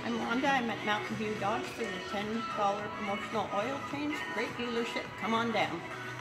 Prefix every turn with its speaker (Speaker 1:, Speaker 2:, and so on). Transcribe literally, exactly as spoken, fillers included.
Speaker 1: I'm Wanda. I'm at Mountain View Dodge for the ten dollar promotional oil change. Great dealership. Come on down.